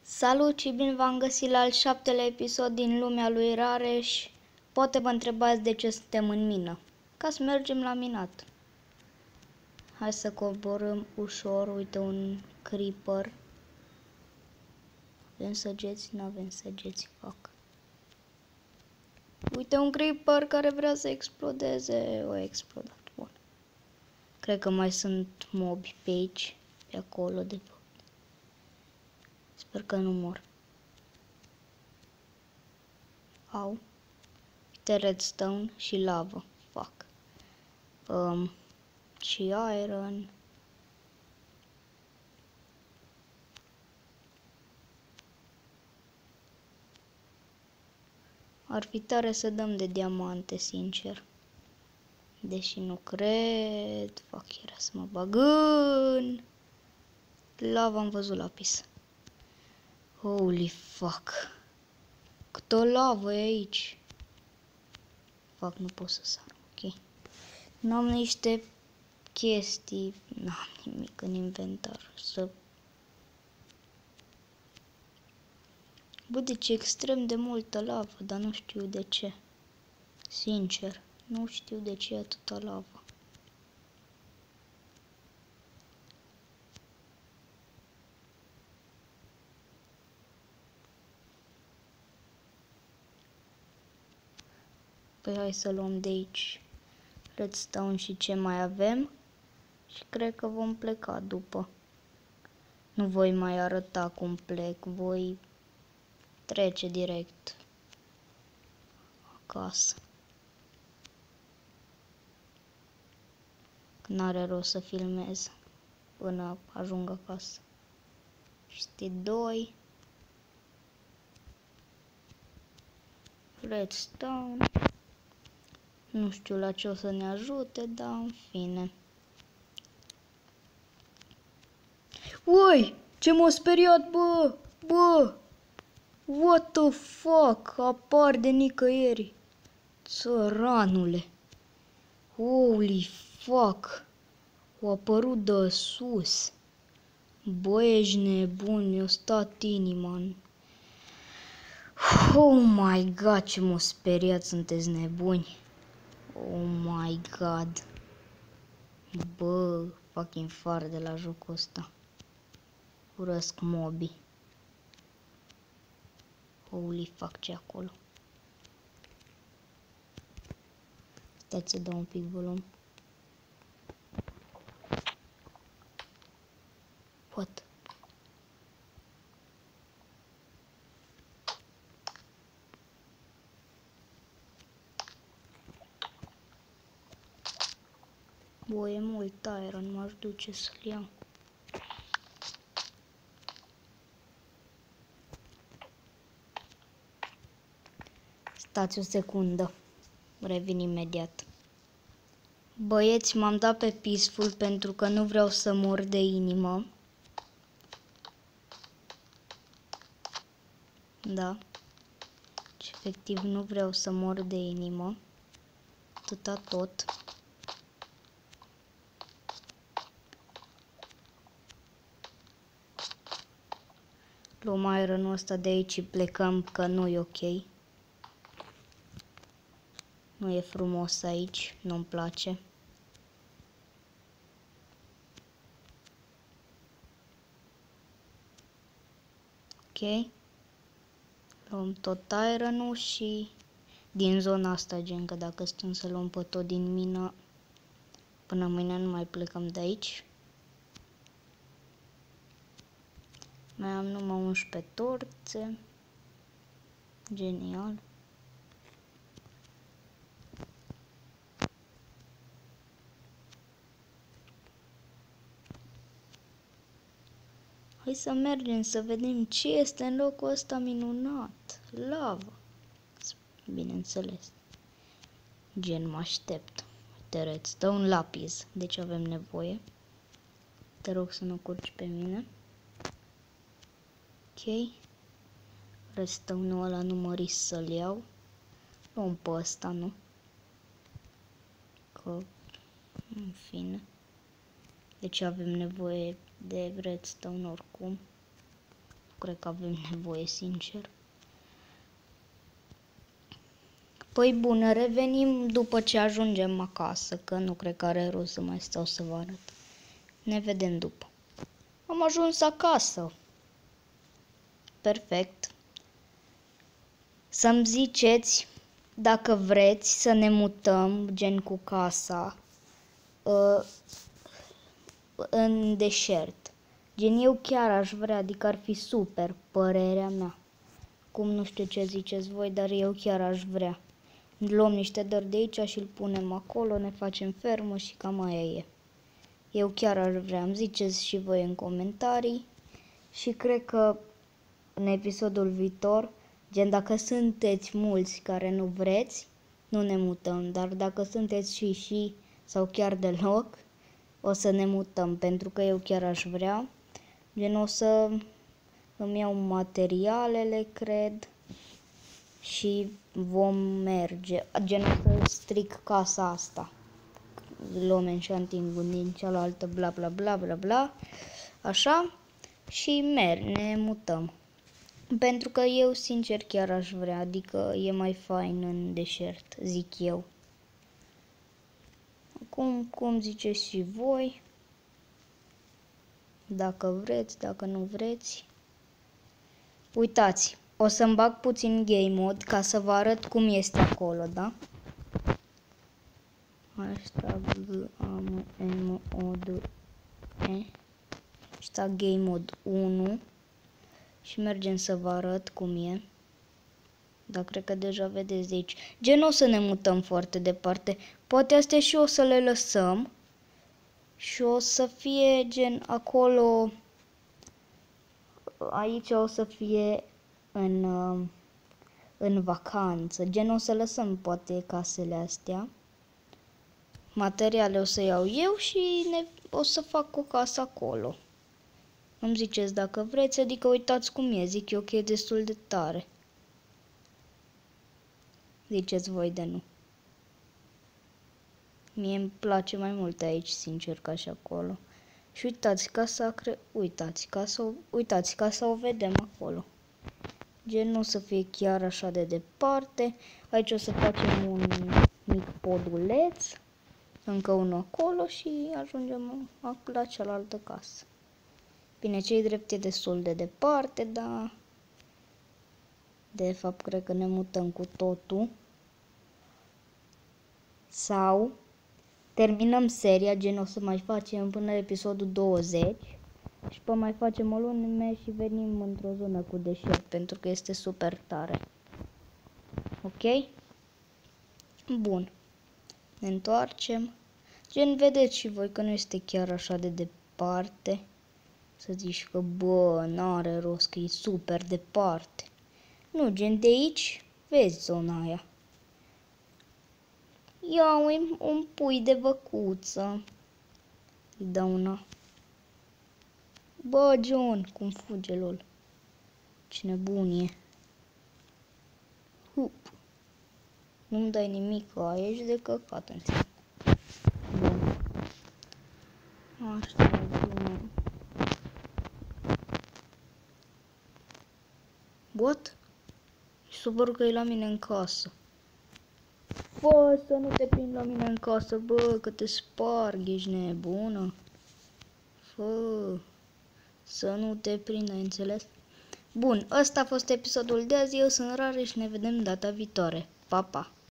Salut și bine v-am găsit la al 7-lea episod din lumea lui Rareș. Poate vă întrebați de ce suntem în mină. Ca să mergem la minat. Hai să coborâm ușor. Uite un creeper. Avem săgeți? Nu avem săgeți. Fac. Uite un creeper care vrea să explodeze. O explodat. Bun. Cred că mai sunt mobi pe aici. Pe acolo de fapt. Sper că nu mor. Au. Uite redstone și lavă. Fac. Și iron. Ar fi tare să dăm de diamante, sincer. Deși nu cred. Fac, era să mă bag în lava, am văzut lapis. Holy fuck. Câtă lavă e aici. Fac, nu pot să sar. Ok. N-am niște chestii. N-am nimic în inventar. Bă, deci extrem de multă lavă, dar nu știu de ce. Sincer, nu știu de ce e atâta lavă. Păi hai să luăm de aici redstone și ce mai avem. Și cred că vom pleca după. Nu voi mai arăta cum plec, voi trece direct acasă. N-are rost să filmez până ajung acasă. Este 2. Redstone. Nu știu la ce o să ne ajute, dar în fine. Ui, ce m-a speriat, bă! Bă! What the fuck? Apar de nicăieri. Țăranule. Holy fuck. A apărut de sus. Bă, ești nebun, mi-a stat inima. Oh my god, ce m-a speriat, sunteți nebuni. Oh my god. Bă, fucking far de la jocul ăsta. Urăsc mobii. Holy fuck, ce acolo. Stați să dau un pic volum. What? Bă, e mult iron, m-aș duce să-l iau. Stați o secundă. Revin imediat. Băieți, m-am dat pe peaceful pentru că nu vreau să mor de inimă. Da. Și efectiv nu vreau să mor de inimă. Atâta tot. Luăm ironul ăsta de aici și plecăm, că nu e ok. Nu e frumos aici, nu-mi place. Ok. Luăm tot ironul și din zona asta, gen că dacă stăm să luăm pe tot din mină, până mâine nu mai plecăm de aici. Mai am numai 11 torțe. Genial. Hai să mergem să vedem ce este în locul ăsta minunat. Lavă. Bineînțeles. Gen mă aștept. Uite, redstone, lapis. Deci avem nevoie. Te rog să nu curci pe mine. Ok. Redstone-ul ăla nu mă risc să-l iau. Luăm pe ăsta, nu? Că, în fine. Deci avem nevoie de redstone oricum. cred că avem nevoie, sincer. Păi bun, revenim după ce ajungem acasă, că nu cred că are rost să mai stau să vă arăt. Ne vedem după. Am ajuns acasă. Perfect. Să-mi ziceți dacă vreți să ne mutăm, gen cu casa, în deșert. Gen eu chiar aș vrea, adică ar fi super, părerea mea. Cum nu știu ce ziceți voi, dar eu chiar aș vrea. Luăm niște dări de aici și îl punem acolo, ne facem fermă și cam aia e. Eu chiar aș vrea, îmi ziceți și voi în comentarii. Și cred că în episodul viitor, gen dacă sunteți mulți care nu vreți, nu ne mutăm. Dar dacă sunteți și sau chiar deloc, o să ne mutăm, pentru că eu chiar aș vrea. Gen o să îmi iau materialele, cred, și vom merge. Gen o să stric casa asta. Luăm enchanting din cealaltă, bla bla bla bla bla. Așa. Și ne mutăm. Pentru că eu sincer chiar aș vrea, adică e mai fain în deșert, zic eu. Acum, cum ziceți și voi, dacă vreți, dacă nu vreți. Uitați, o să-mi bag puțin game mode ca să vă arăt cum este acolo, da? Hashtag game mode 1 și mergem să vă arăt cum e. Dar cred că deja vedeți de aici. Gen o să ne mutăm foarte departe. Poate astea și o să le lăsăm. Și o să fie gen acolo. Aici o să fie în vacanță. Gen o să lăsăm poate casele astea. Materiale o să iau eu și o să fac o casă acolo. Îmi ziceți dacă vreți, adică uitați cum e. Zic eu că e destul de tare. Ziceți voi de nu. Mie îmi place mai mult aici, sincer, ca și acolo. Și uitați, casa o vedem acolo. Gen nu o să fie chiar așa de departe. Aici o să facem un mic poduleț. Încă unul acolo și ajungem la cealaltă casă. Bine, cei drept e destul de departe, dar de fapt cred că ne mutăm cu totul. Sau terminăm seria, gen o să mai facem până la episodul 20 și pe mai facem o lună și venim într-o zonă cu deșert, pentru că este super tare. Ok? Bun. Ne întoarcem. Gen, vedeți și voi că nu este chiar așa de departe. Să zici că, bă, n-are rost, că e super departe. Nu, gen, de aici vezi zona aia. Iau un pui de văcuță. Îi dau una. Bă, John, cum fuge, lol. Ce nebun e. Hup. Nu-mi dai nimic, ești de căcat, înțeleg. Bun. Așa, bine. What? S-a părut că e la mine în casă. Bă, să nu te prind la mine în casă, bă, că te sparg, ești nebună. Fă, să nu te prind, ai înțeles? Bun, ăsta a fost episodul de azi, eu sunt Rare și ne vedem data viitoare. Pa, pa!